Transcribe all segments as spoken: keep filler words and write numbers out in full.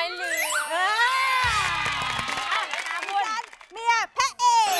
เหลือเมียแพะเอก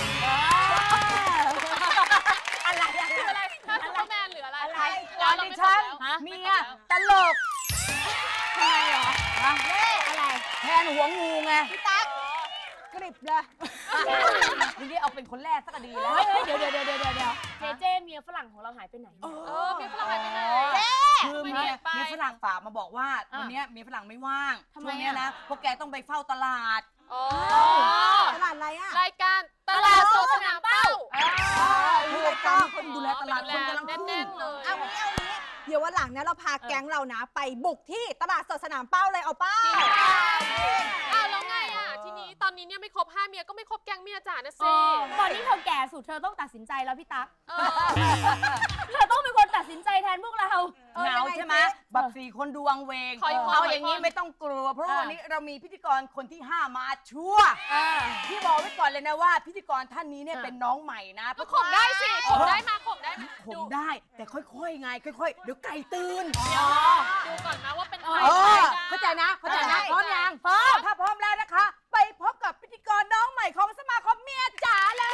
อะไรอะไรถ้าซูเปอร์แมนเหลืออะไรอะไรเราดิฉันเมียตลกทำไมเหรอเน่อะไรแทนหัวงูไงพี่ตั๊กกริบเลยนี่เอาเป็นคนแรกสักดีแล้วเดี๋ยวเดี๋ยวเดี๋ยวเดี๋ยวเดี๋ยวเจเจ้เมียฝรั่งของเราหายไปไหนเออเมียฝรั่งหายไปไหนเจ๊คือเมียเมียฝรั่งฝากมาบอกว่าวันนี้เมียฝรั่งไม่ว่างช่วงนี้นะพวกแกต้องไปเฝ้าตลาดตลาดอะไรอ่ะรายการตลาดสดสนามเป้าดูแลการคนดูแลตลาดคนกำลังแน่นๆเลยเอางี้เอางี้เดี๋ยววันหลังเนี่ยเราพาแก๊งเรานะไปบุกที่ตลาดสดสนามเป้าเลยเอาป้าอ้าวแล้วไงอ่ะทีนี้ตอนนี้เนี่ยไม่ครบห้าเมียก็ไม่ครบแก๊งเมียจ๋านะสิตอนนี้เธอแก่สุดเธอต้องตัดสินใจแล้วพี่ตั๊กเธอต้องเป็นคนตัดสินใจแทนพวกเราเหงาใช่ไหมแบบสี่คนดวงเวงเอาอย่างนี้ไม่ต้องกลัวเพราะวันนี้เรามีพิธีกรคนที่ห้ามาชัวร์พี่บอกไว้ก่อนเลยนะว่าพิธีกรท่านนี้เนี่ยเป็นน้องใหม่นะก็ข่มได้สิข่มได้มาข่มได้ข่มได้แต่ค่อยๆไงค่อยๆเดี๋ยวไก่ตื่นดูก่อนนะว่าเป็นใครเข้าใจนะเข้าใจนะพร้อมยังพร้อมถ้าพร้อมแล้วนะคะไปพบกับพิธีกรน้องใหม่ของสมาคมเมียจ๋าเลย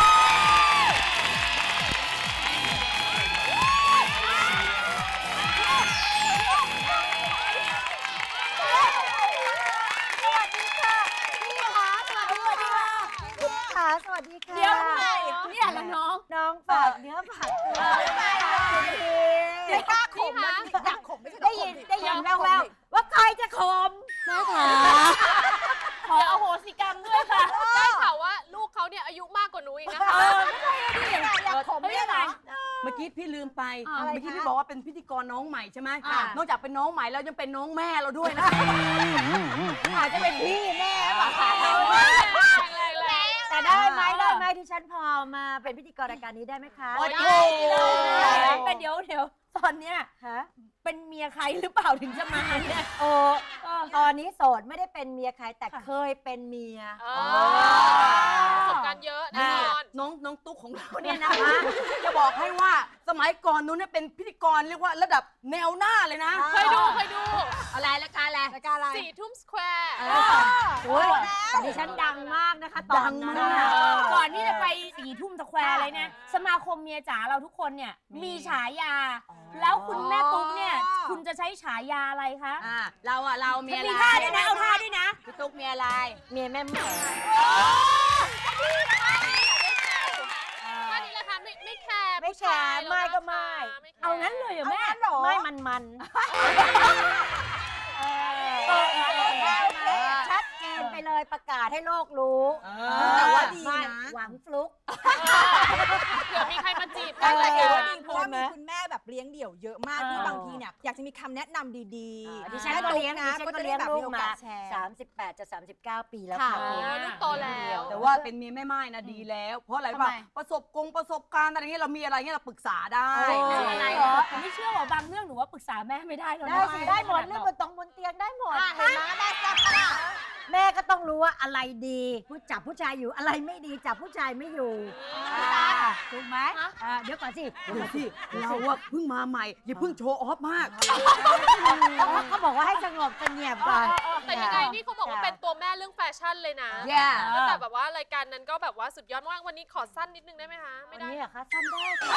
สวัสดีค่ะเดี๋ยวเนี่ยแล้วน้องน้องฝากเนื้อฝากตัวไม่เดี๋ยวกล้าข่มนะอยากข่มไม่ใช่ได้ยินได้ยินแววๆว่าใครจะข่มนะคะขออโหสิกรรมด้วยค่ะได้ข่าวว่าลูกเขาเนี่ยอายุมากกว่าหนูอีกนะคะเออไม่ใช่ดิอยากข่มไม่ได้เมื่อกี้พี่ลืมไปเมื่อกี้พี่บอกว่าเป็นพิธีกรน้องใหม่ใช่ไหมนอกจากเป็นน้องใหม่แล้วยังเป็นน้องแม่เราด้วยนะอาจจะเป็นพี่แม่ป่ะแต่ได้ไหมได้ไหมที่ฉันพอมาเป็นพิธีกรรายการนี้ได้ไหมคะได้เลยแต่เดี๋ยวเดี๋ยวตอนเนี้ยเป็นเมียใครหรือเปล่าถึงจะมาเนี่ยโอ้ตอนนี้โสดไม่ได้เป็นเมียใครแต่เคยเป็นเมียประสบการณ์เยอะแน่นอนน้องน้องตุ๊กของเราเนี่ยนะคะจะบอกให้ว่าสมัยก่อนนู้นเนี่ยเป็นพิธีกรเรียกว่าระดับแนวหน้าเลยนะเคยดูเคยดูอะไรรายการอะไรรายการอะไรสี่ทุ่มสแควร์โอ้ยแต่ดิฉันดังมากนะคะตอนนั้นก่อนที่จะไปสี่ทุ่มสแควร์อะไรเนี่ยสมาคมเมียจ๋าเราทุกคนเนี่ยมีฉายาแล้วคุณแม่ตุ๊กเนี่ยคุณจะใช้ฉายาอะไรคะเราอะเราเมียอะไรมีท่าด้วยนะเอาท่าด้วยนะพี่ตุ๊กเมียอะไรเมียแม่หมอท่านี้แหละค่ะไม่ไม่แคร์ไม่แคร์ไม่ก็ไม่เอางั้นเลยเหรอแม่ไม่มันมันชัดเจนไปเลยประกาศให้โลกรู้แต่ว่าดีนะหวังฟลุกเผื่อมีใครมาจีบได้เลยเพราะว่ามีคุณแม่แบบเลี้ยงเดี่ยวเยอะมากที่บางทีเนี่ยอยากจะมีคำแนะนำดีๆดิฉันก็เลี้ยงนะก็จะเลี้ยงลูกมาสามสิบแปดจะสามสิบเก้าปีแล้วค่ะลูกโตแล้วแต่ว่าเป็นเมียแม่ไม้นะดีแล้วเพราะอะไรป่ะประสบกงประสบการณ์อะไรเงี้ยเรามีอะไรเงี้ยเราปรึกษาได้อะไรเหรอไม่เชื่อว่าบางเรื่องหนูว่าปรึกษาแม่ไม่ได้หรอกได้สิได้หมดเรื่องบนตรงบนเตียงได้หมดเห็นไหมแม่จับแม่ก็ต้องรู้ว่าอะไรดีผู้จับผู้ชายอยู่อะไรไม่ดีจับผู้ชายไม่อยู่ถูกไหมเดี๋ยวก่อนสิเดี๋ยวสิเราอะเพิ่งมาใหม่อย่าเพิ่งโชว์ออฟมากเขาบอกว่าให้สงบเงียบก่อนแต่ยังไงนี่เขาบอกว่าเป็นตัวแม่เรื่องแฟชั่นเลยนะแต่แบบว่ารายการนั้นก็แบบว่าสุดยอดมากวันนี้ขอสั้นนิดนึงได้ไหมคะไม่ได้เหรอคะสั้นได้ค่ะ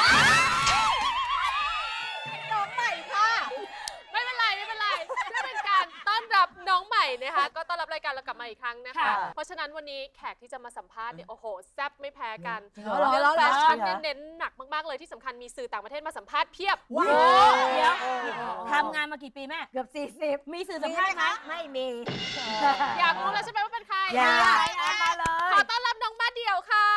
น้องใหม่ค่ะไม่เป็นไรไม่เป็นไรเพื่อเป็นการต้อนรับน้องใหม่นะคะก็ต้อนรับรายการเรากลับมาอีกครั้งนะคะเพราะฉะนั้นวันนี้แขกที่จะมาสัมภาษณ์เนี่ยโอ้โหแซ่บไม่แพ้กันเรื่องแฟชั่นเน้นหนักมากๆเลยที่สำคัญมีสื่อต่างประเทศมาสัมภาษณ์เพียบว้าวเดี๋ยวทำงานมากี่ปีแม่เกือบสี่สิบมีสื่อสัมภาษณ์ไหมไม่มีอยากรู้แล้วใช่ไหมว่าเป็นใครอยากมาเลยขอต้อนรับน้องมาเดี่ยวค่ะ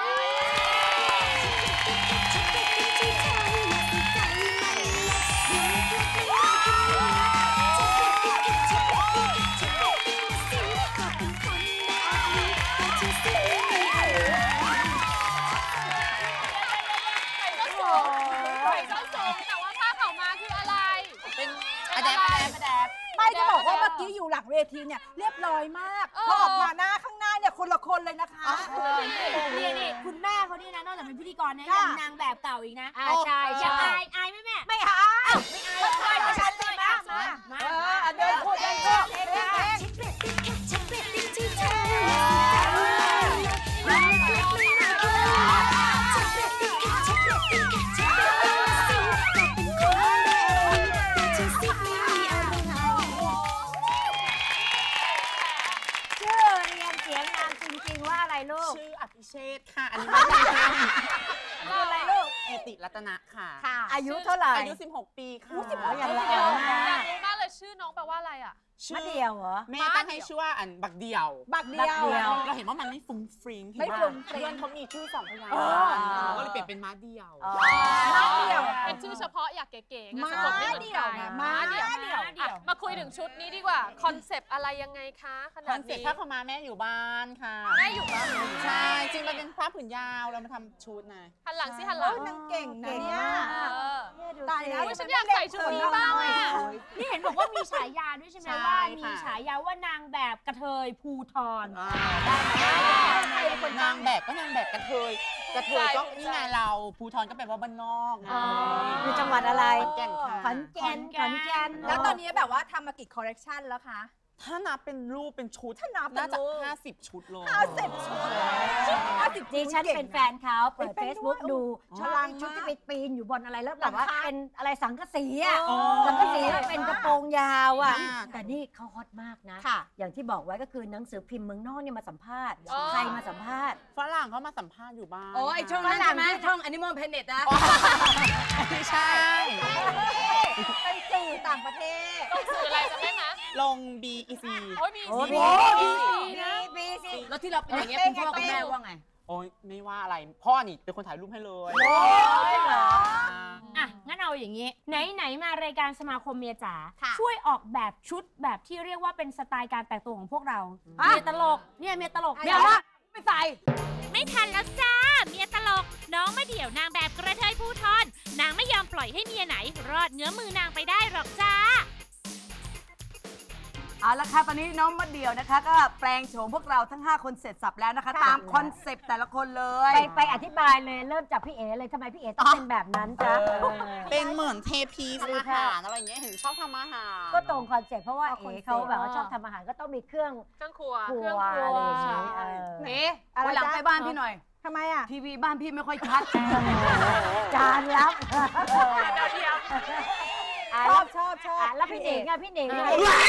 ไม่จะบอกว่าเมื่อกี้อยู่หลังเวทีเนี่ยเรียบร้อยมากพอออกมาหน้าข้างหน้าเนี่ยคนละคนเลยนะคะนี่นี่คุณแม่เขาเนี่ยนะนอกจากเป็นพิธีกรเนี่ยยังนางแบบเก่าอีกนะใช่ใช่อายอายไหมแม่ไม่อายไม่อายไม่อายฉันเลยมามาเดินพูดเดินพูดรัตนะค่ะอายุเท่าไหร่อายุสิบหกปีค่ะสิบหกอย่างเดี๋ละยวอ่ะอยากรู้มากเลยชื่อน้องแปลว่าอะไรอ่ะมะเดียวเหรอแม่ตั้งให้ชื่อว่าอันบักเดียวบักเดียวเราเห็นว่ามันไม่ฟุ้งฟริ้งไม่ฟุ้งฟริ้งเพื่อนเขามีชื่อสองพยางอ๋อค์ก็เลยเปลี่ยนเป็นม้าเดียวม้าเดียวเป็นชื่อเฉพาะอยากเก๋ๆไงม้าสะกดไม่เหมือนเดีใคยรวไงม้าม้าเดี่ยวเดียวอ่ะมาคุยถึงชุดนี้ดีกว่า คอนเซปต์อะไรยังไงคะขคนาอดนเซ็ปนี้ต์ผ้าขาวม้าแม่อยู่บ้านค่ะแม่อยู่บ้านใช่จริงมันเป็นผ้าผืนยาวเรามาทำชุดนะหันหลังสิหันหลังนางเก่งนะเนี่ยเออตายแล้วอุ๊ยฉันอยากใส่ชุดนี้บ้างอ่ะนี่เห็นบอกว่ามีฉายาด้วยใช่ไหมใช่ว่าค่ะมีฉายาว่านางแบบกระเทยภูทรใครเป็นคนนางแบบก็นางแบบกระเทยกระเทยก็นี่ไงเราภูทรก็แปลว่าบ้านนอกไงอ๋ออยู่จังหวัดอะไรขอนแก่นค่ะขอนแก่นขอนแก่นแล้วตอนนี้แบบว่าทำมากี่คอลเลกชันแล้วคะถ้านับเป็นรูปเป็นชุดถ้านับเป็นน่าจะรูปห้าสิบชุดเลยห้าสิบชุดห้าสิบดิฉันเป็นแฟนเขาเปิดเป็น Facebook ด้วยดูอ๋อชอบเป็นชุดที่ไปปีนอยู่บนอะไรแล้วแบบว่าหลังคาเป็นอะไรสังกะสีอ่ะอ๋อสังกะสีแล้วเป็นกระโปรงยาวอ่ะอ่าแต่นี่เขาฮอตมากนะค่ะอย่างที่บอกไว้ก็คือหนังสือพิมพ์เมืองนอกเนี่ยมาสัมภาษณ์อ๋อใครมาสัมภาษณ์ฝรั่งเขามาสัมภาษณ์อยู่บ้านโอ้ไอช่องนั้นใช่ไหมช่อง Animal Planet นะไม่ใช่เป็นสื่อต่างประเทศต้องสื่ออะไรจำได้ไหมลง บี อี ซีโอ้ยมีโอ้สีมีมีสีนะปีสิแล้วที่เราเป็นอย่างเงี้ยคุณพ่อคุณแม่ว่าไงโอ้ยไม่ว่าอะไร พ่อนี่เป็นคนถ่ายรูปให้เลยโอ้ยเหรออ่ะ งั้นเอาอย่างนี้ ไหนไหนมารายการสมาคมเมียจ๋าค่ะช่วยออกแบบชุดแบบที่เรียกว่าเป็นสไตล์การแต่งตัวของพวกเราฮะเมียตลก เนี่ยเมียตลกเดี๋ยวนะไม่ใส่ไม่ทันแล้วจ้า เมียตลก น้องมาเดี่ยวนางแบบกระเทยภูทรนางไม่ยอมปล่อยให้เมียไหน รอดเงื้อมือนางไปได้หรอกจ้าเอาละค่ะตอนนี้น้องมะเดี่ยวนะคะ ก็แปลงโฉมพวกเราทั้งห้าคนเสร็จสับแล้วนะคะ ตามคอนเซปต์แต่ละคนเลยไปไปอธิบายเลยเริ่มจากพี่เอ๋เลยทำไมพี่เอ๋ต้องเป็นแบบนั้นจ๊ะเป็นเหมือนเทพีสอาหารอะไรอย่างเงี้ย เห็นชอบทำอาหารก็ตรงคอนเซ็ปต์เพราะว่าเอ๋เขาแบบว่าชอบทำอาหารก็ต้องมีเครื่องเครื่องครัวครัเครื่องวครัวอะไรอย่างงี้เออเอ๊ะวันหลังไปบ้านพี่หน่อยทำไมอ่ะทีวีบ้านพี่ไม่ค่อยชัดจานรับดาวเทียมชอบชอบชอบแล้วพี่เอ๋งอ่ะพี่เอ๋งอ่ะ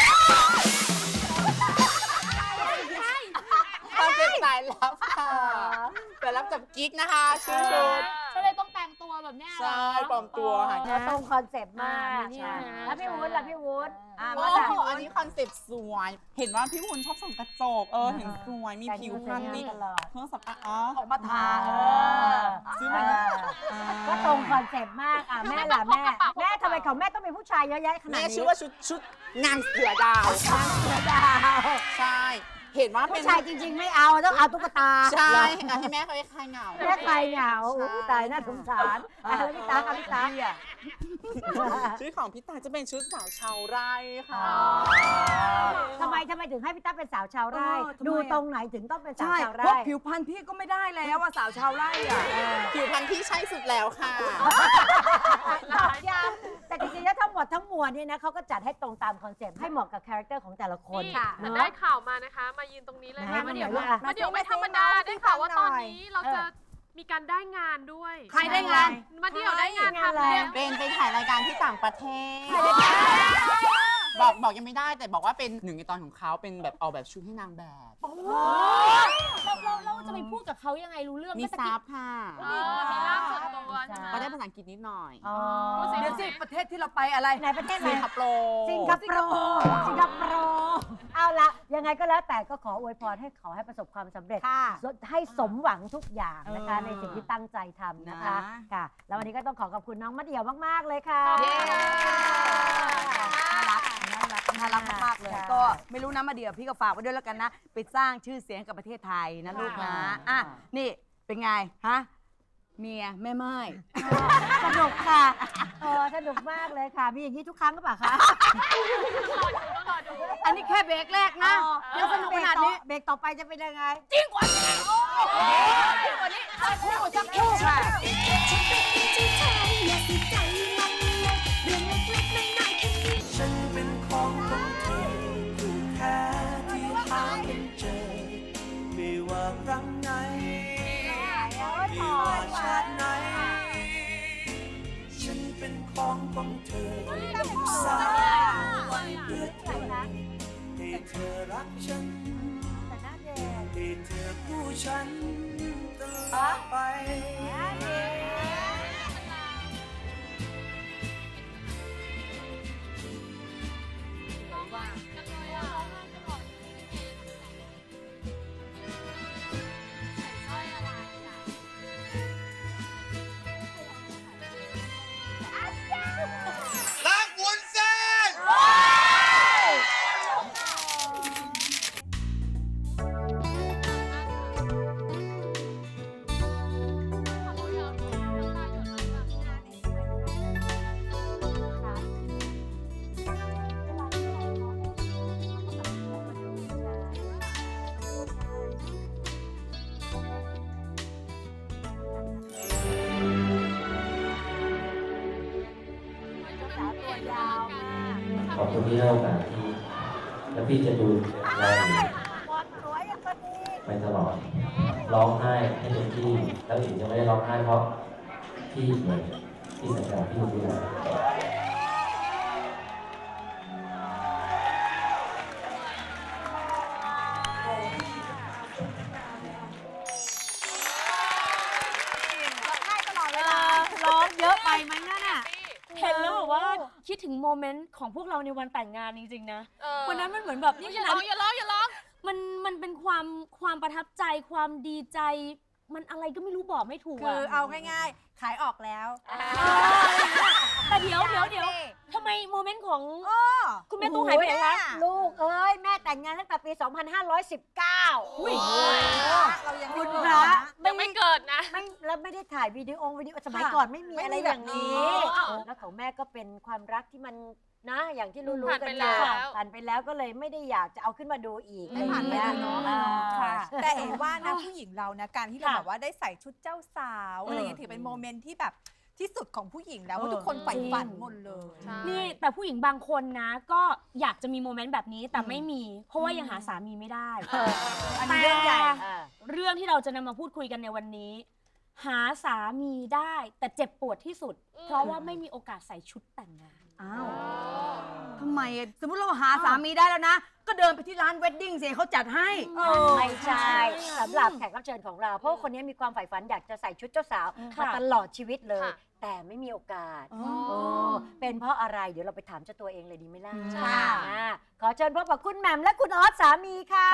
คอนเซ็ปต์สายลับค่ะแต่รับจากกิ๊กนะคะชื่อชุดก็เลยต้องแต่งตัวแบบเนี้ยเหรอใช่ปลอมตัวค่ะตรงคอนเซ็ปต์มากอ่านี่นะแล้วพี่วุฒิล่ะพี่วุฒิอ่ะโอ้มาจากโหอันนี้คอนเซ็ปต์สวย เห็นว่าพี่วุ้นชอบส่องกระจก เออ เห็นสวย มีผิวพรรณมีตลอดเครื่องสำอางอ๋อออกมาทาเออซื้อมาก็ตรงคอนเซ็ปต์มากอ่ะแม่ล่ะแม่แม่ทำไมของแม่ต้องมีผู้ชายเยอะแยะขนาดแม่นี้ชื่อว่าชุดชุดนางเสือดาวเสือดาวใช่ เห็นว่าเป็ผู้นชายจริง ๆ ไม่เอาต้องเอาตุ๊กตาใช่อ่ะให้แม่เขาให้ใครเหงาแม่ใครเหงาอู้ตายน่าสงสารอ่ะแล้วพี่ตาค่ะพี่ตาชุดของพี่ตาจะเป็นชุดสาวชาวไร่ค่ะทำไมทำไมถึงให้พี่ตาเป็นสาวชาวไร่เออทำไมอ่ะดูตรงไหนถึงต้องเป็นสาวใช่ชาวเพไร่ราะผิวพรรณพี่ก็ไม่ได้แล้วว่าสาวชาวไร่อะผิวพรรณที่ใช่สุดแล้วค่ะตอบย้ำแต่จริงๆแล้วทั้งหมดทั้งมวลเนี่ยนะเขาก็จัดให้ตรงตามคอนเซ็ปต์ให้เหมาะกับคาแรคเตอร์ของแต่ละคนนี่เนแต่อะได้ข่าวมานะคะ มายืนตรงนี้เลยไหนค่ะมาเดี๋ยวไหนล่ะมาเดี๋ยวไม่ธรรมดาได้ข่าวว่าตอนนี้เราจะมีการได้งานด้วยใครได้งานมาเดี๋ยวได้งานงานอะไรทำเนี่ยเป็นไปถ่ายรายการที่ต่างประเทศ บอกบอกยังไม่ได้แต่บอกว่าเป็นหนึ่งในตอนของเขาเป็นแบบเอาแบบชุดให้นางแบบเราเราเราจะไปพูดกับเขายังไงรู้เรื่องมีก็ตะซักี้บค่ะเออมีร่ามส่วนตัวใช่ไหมก็ได้ภาษาอังกฤษนิดหน่อยอ๋อเดี๋ยวสิประเทศที่เราไปอะไรไหนประเทศไหนสิงคโปร์สิงคโปร์สิงคโปร์เอาละยังไงก็แล้วแต่ก็ขออวยพรให้ขอให้ประสบความสำเร็จค่ะให้สมหวังทุกอย่างนะคะเออในสิ่งที่ตั้งใจทำนะคะนะค่ะ แล้ววันนี้ก็ต้องขอขอบคุณน้องมะเดี่ยวมากๆเลยค่ะขอบคุณค่ะน่ารักน่ารักน่ารักมากๆเลยค่ะก็ไม่รู้นะมาเดี๋ยวพี่ก็ฝากไว้ด้วยแล้วกันนะ ไปสร้างชื่อเสียงให้กับประเทศไทยนะลูกนะอ่ะนี่เป็นไงฮะเมียแม่ไม้สนุกค่ะเออสนุกมากเลยค่ะ มีอย่างนี้ทุกครั้งก็เปล่าคะอันนี้แค่เบรกแรกนะเดี๋ยวสนุกขนาดนี้เบรกต่อไปจะเป็นยังไงจริงกว่านี้จริงกว่านี้สักครู่สักครู่ค่ะฉันเป็นของของเธอคู่แท้ที่หาไม่เจอไม่ว่าครั้งไหนไม่ว่าชาติไหนฉันเป็นของของเธอทุกสายวันเพื่อเธอให้เธอรักฉันให้เธอคู่ฉันตลอดไปขอบคุณที่ให้โอกาสพี่และพี่จะดูแลไปตลอดร้องไห้ให้เต็มที่แล้วอิ๋งจะไม่ได้ร้องไห้เพราะพี่เหมือนพี่สัญญาพี่ดูแลร้องเยอะไปไหมนั่นน่ะเห็นแล้วแบบว่าคิดถึงโมเมนต์ของพวกเราในวันแต่งงานจริงๆนะวันนั้นมันเหมือนแบบนี่อย่าร้องอย่าร้องอย่าร้องมันมันเป็นความความประทับใจความดีใจมันอะไรก็ไม่รู้บอกไม่ถูกคือเอาง่ายๆขายออกแล้วแต่เดี๋ยวเดี๋ยวเดี๋ยวทำไมโมเมนต์ของคุณแม่ตู้หายไปไหนคะลูกเอ้ยแม่แต่งงานตั้งแต่ปี สองพันห้าร้อยสิบเก้าอุ้ยเรายังคุณไม่พระยังไม่เกิดนะไม่แล้วไม่ได้ถ่ายวิดีโอวิดีโอสมัยก่อนไม่มีอะไรอย่างนี้แล้วของแม่ก็เป็นความรักที่มันนะอย่างที่รู้ๆกันอยู่ผ่านไปแล้วก็เลยไม่ได้อยากจะเอาขึ้นมาดูอีกผ่านไปแล้วเนาะแต่เห็นว่านะผู้หญิงเรานะการที่เราแบบว่าได้ใส่ชุดเจ้าสาวอะไรอย่างเงี้ยถือเป็นโมเมนต์ที่แบบที่สุดของผู้หญิงนะว่าทุกคนใฝ่ฝันหมดเลยนี่แต่ผู้หญิงบางคนนะก็อยากจะมีโมเมนต์แบบนี้แต่ไม่มีเพราะว่ายังหาสามีไม่ได้แต่เรื่องใหญ่เรื่องที่เราจะนำมาพูดคุยกันในวันนี้หาสามีได้แต่เจ็บปวดที่สุดเพราะว่าไม่มีโอกาสใส่ชุดแต่งงานอ้าวทำไมสมมติเราหาสามีได้แล้วนะก็เดินไปที่ร้านเวดดิ้งสิเขาจัดให้ไม่ใช่สำหรับแขกรับเชิญของเราเพราะคนนี้มีความใฝ่ฝันอยากจะใส่ชุดเจ้าสาวมาตลอดชีวิตเลยแต่ไม่มีโอกาสเป็นเพราะอะไรเดี๋ยวเราไปถามเจ้าตัวเองเลยดีไหมล่ะขอเชิญพบกับคุณแหม่มและคุณออสสามีค่ะ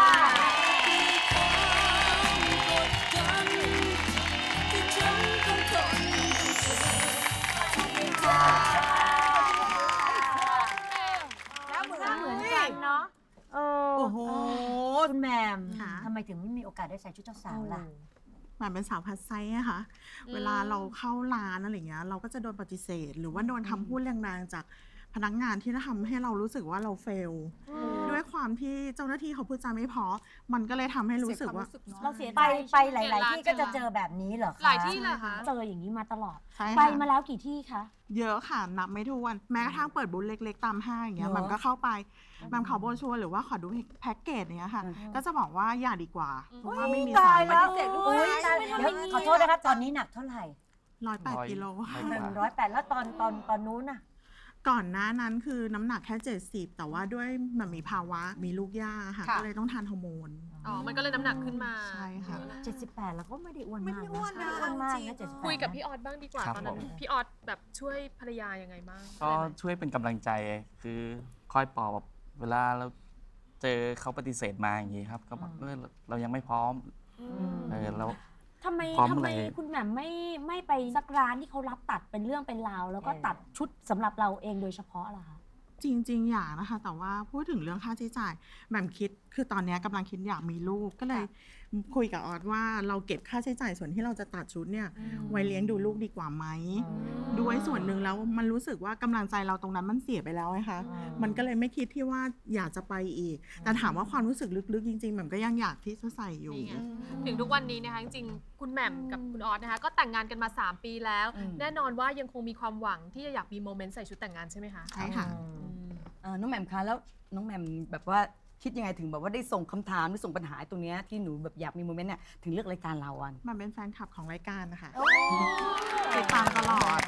แล้วเหมือนกันเนาะโอ้โหคุณแหม่มทำไมถึงไม่มีโอกาสได้ใส่ชุดเจ้าสาวล่ะแหม่มเป็นสาวพัดไซส์อะค่ะเวลาเราเข้าร้านอะไรเงี้ยเราก็จะโดนปฏิเสธหรือว่าโดนคำพูดแรงๆจากพนักงานที่ทำให้เรารู้สึกว่าเราเฟลด้วยความที่เจ้าหน้าที่เขาพูดจาไม่เพราะมันก็เลยทำให้รู้สึกว่าเราเสียใจไปไปหลายๆที่ก็จะเจอแบบนี้เหรอคะหลายที่เลยค่ะเจออย่างนี้มาตลอดไปมาแล้วกี่ที่คะเยอะค่ะนับไม่ถ้วนแม้กระทั่งเปิดบูธเล็กๆตามห้างอย่างเงี้ยมันก็เข้าไปมันขอโบชัวหรือว่าขอดูแพ็กเกจเนี้ยค่ะก็จะบอกว่าอย่าดีกว่าเพราะว่าไม่มีสายแล้วเดี๋ยวขอโทษนะคะตอนนี้หนักเท่าไหร่ร้อยแปดกิโลหนึ่งร้อยแปดแล้วตอนตอนตอนนู้นน่ะก่อนหน้านั้นคือน้ำหนักแค่เจ็ดสิบแต่ว่าด้วยมันมีภาวะมีลูกย่าค่ะก็เลยต้องทานฮอร์โมนอ๋อมันก็เลยน้ำหนักขึ้นมาใช่ค่ะเจ็ดสิบแปดแล้วก็ไม่ได้อ้วนมากไม่ได้อ้วนนะอ้วนมากนะเจ็ดสิบแปดคุยกับพี่ออสบ้างดีกว่าตอนนั้นพี่ออสแบบช่วยภรรยายังไงบ้างก็ช่วยเป็นกำลังใจคือคอยปลอบเวลาเราเจอเขาปฏิเสธมาอย่างนี้ครับก็บอกเออเรายังไม่พร้อมเออเราทำไมทำไมคุณแหม่มไม่ไม่ไปสักร้านที่เขารับตัดเป็นเรื่องเป็นราวแล้วก็ตัดชุดสำหรับเราเองโดยเฉพาะล่ะคะจริงๆอยากนะคะแต่ว่าพูดถึงเรื่องค่าใช้จ่ายแหม่มคิดคือตอนนี้กำลังคิดอยากมีลูกก็เลยคุยกับออสว่าเราเก็บค่าใช้จ่ายส่วนที่เราจะตัดชุดเนี่ยไว้เลี้ยงดูลูกดีกว่าไหมด้วยส่วนหนึ่งแล้วมันรู้สึกว่ากำลังใจเราตรงนั้นมันเสียไปแล้วไงคะมันก็เลยไม่คิดที่ว่าอยากจะไปอีกแต่ถามว่าความรู้สึกลึกๆจริงๆแหม่มก็ยังอยากที่จะใส่อยู่ถึงทุกวันนี้นะคะจริงๆคุณแหม่มกับคุณออสนะคะก็แต่งงานกันมาสามปีแล้วแน่นอนว่ายังคงมีความหวังที่จะอยากมีโมเมนต์ใส่ชุดแต่งงานใช่ไหมคะใช่ค่ะน้องแหม่มคะแล้วน้องแหม่มแบบว่าคิดยังไงถึงแบบว่าได้ส่งคำถามหรือส่งปัญหาตรงนี้ที่หนูแบบอยากมีโมเมนต์เนี่ยถึงเลือกรายการเราอ่ะมันเป็นแฟนคลับของรายการนะคะติดตามตลอด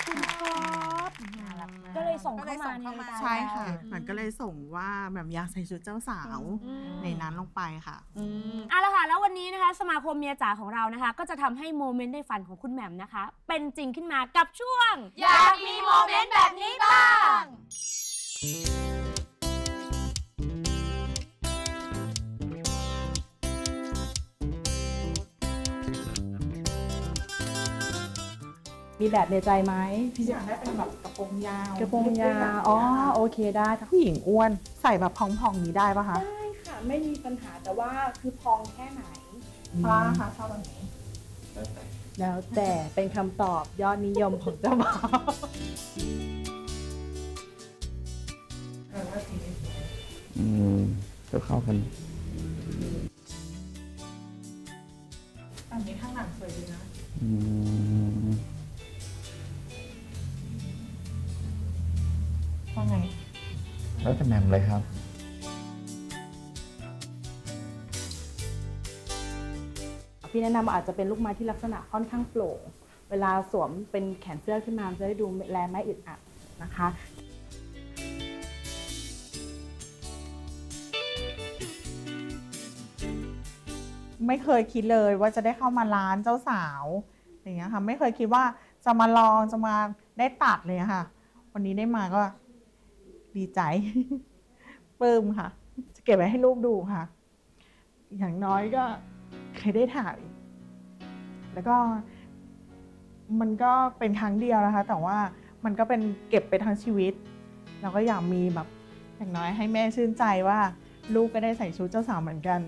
ก็เลยส่งเข้ามาในรายการใช่ค่ะมันก็เลยส่งว่าแบบอยากใส่ชุดเจ้าสาวในนั้นลงไปค่ะเอาละค่ะแล้ววันนี้นะคะสมาคมเมียจ๋าของเรานะคะก็จะทำให้โมเมนต์ในฝันของคุณแหม่มนะคะเป็นจริงขึ้นมากับช่วงอยากมีโมเมนต์แบบนี้บ้างมีแบบในใจไหมพี่อยากได้เป็นแบบกระโปรงยาวกระโปรงยาวอ๋อโอเคได้ค่ะผู้หญิงอ้วนใส่แบบพองๆนี้ได้ปะคะได้ค่ะไม่มีปัญหาแต่ว่าคือพองแค่ไหนพลาค่ะชอบแบบไหนแล้วแต่เป็นคำตอบยอดนิยมของเจ้าบ่าวอืมก็เข้ากันอันนี้ข้างหลังสวยดีนะอืมว่าไงแล้วแต่แหม่มเลยครับพี่แนะนำอาจจะเป็นลูกไม้ที่ลักษณะค่อนข้างโปร่งเวลาสวมเป็นแขนเสื้อขึ้นมาจะได้ดูแลไม่อึดอัดนะคะไม่เคยคิดเลยว่าจะได้เข้ามาร้านเจ้าสาวอย่างเงี้ยค่ะไม่เคยคิดว่าจะมาลองจะมาได้ตัดเลยค่ะวันนี้ได้มาก็ดีใจ ปลื้มค่ะจะเก็บไว้ให้ลูกดูค่ะอย่างน้อยก็เคยได้ถ่ายแล้วก็มันก็เป็นครั้งเดียวนะคะแต่ว่ามันก็เป็นเก็บไปทั้งชีวิตเราก็อยากมีแบบอย่างน้อยให้แม่ชื่นใจว่าลูกก็ได้ใส่ชุดเจ้าสาวเหมือนกัน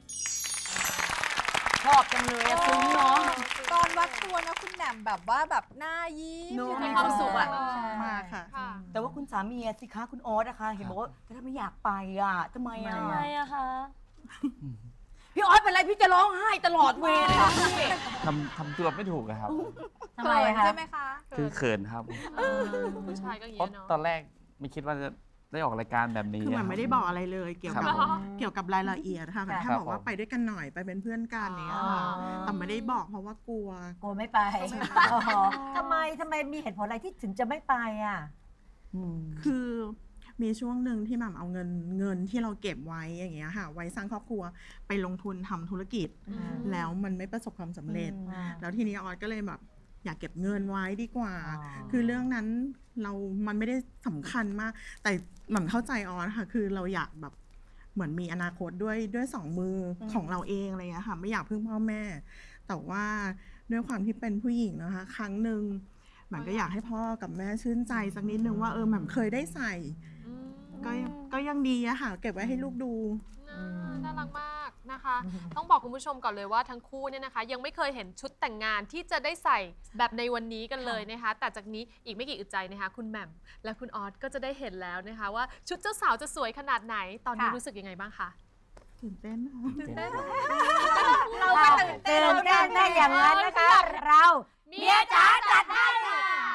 ชอบจังเลยอะซึ้งเนาะตอนวัดตัวนะคุณแหม่มแบบว่าแบบหน้ายิ้มมีความสุขอะมากค่ะแต่ว่าคุณสามีสิคะคุณออสนะคะเห็นบอกว่าแต่ถ้าไม่อยากไปอ่ะทำไมอ่ะทำไมอะคะพี่ออสเป็นไรพี่จะร้องไห้ตลอดเวลาทำทำตัวไม่ถูกอะครับทำไมคะใช่ไหมคะคือเขินครับผู้ชายก็อย่างเพราะนี้เนาะตอนแรกไม่คิดว่าจะได้ออกรายการแบบนี้คือมันไม่ได้บอกอะไรเลยเกี่ยวกับครับเกี่ยวกับรายละเอียดค่ะแบบแค่ครับบอกว่าผมไปด้วยกันหน่อยไปเป็นเพื่อนกันอย่างเนี้ยค่ะแต่ไม่ได้บอกเพราะว่ากลัวกลัวไม่ไปทำไมทำไมมีเหตุผลอะไรที่ถึงจะไม่ไปอ่ะคือมีช่วงหนึ่งที่แบบเอาเงินเงินที่เราเก็บไว้อย่างเงี้ยค่ะไว้สร้างครอบครัวไปลงทุนทำธุรกิจ แล้วมันไม่ประสบความสำเร็จ แล้วทีนี้ออสก็เลยแบบอยากเก็บเงินไว้ดีกว่า คือเรื่องนั้นเรามันไม่ได้สำคัญมากแต่หม่ำเข้าใจออสค่ะคือเราอยากแบบเหมือนมีอนาคตด้วยด้วยสองมือของเราเองอะไรเงี้ยค่ะไม่อยากพึ่งพ่อแม่แต่ว่าด้วยความที่เป็นผู้หญิงนะคะครั้งหนึ่งหม่ำก็อยากให้พ่อกับแม่ชื่นใจสักนิดนึงว่าเออหม่ำเคยได้ใส่ก็ก็ยังดีอะค่ะเก็บไว้ให้ลูกดูน่ารักมากนะคะ ต้องบอกคุณผู้ชมก่อนเลยว่าทั้งคู่เนี่ยนะคะยังไม่เคยเห็นชุดแต่งงานที่จะได้ใส่แบบในวันนี้กันเลยนะคะแต่จากนี้อีกไม่กี่อึดใจนะคะคุณแหม่มและคุณออสก็จะได้เห็นแล้วนะคะว่าชุดเจ้าสาวจะสวยขนาดไหนตอนนี้รู้สึกยังไงบ้างคะตื่นเต้นตื่นเต้นเราก็ตื่นเต้นตื่นเต้นได้อย่างนั้นนะคะเราเมียจ๋าจัดให้ค่ะ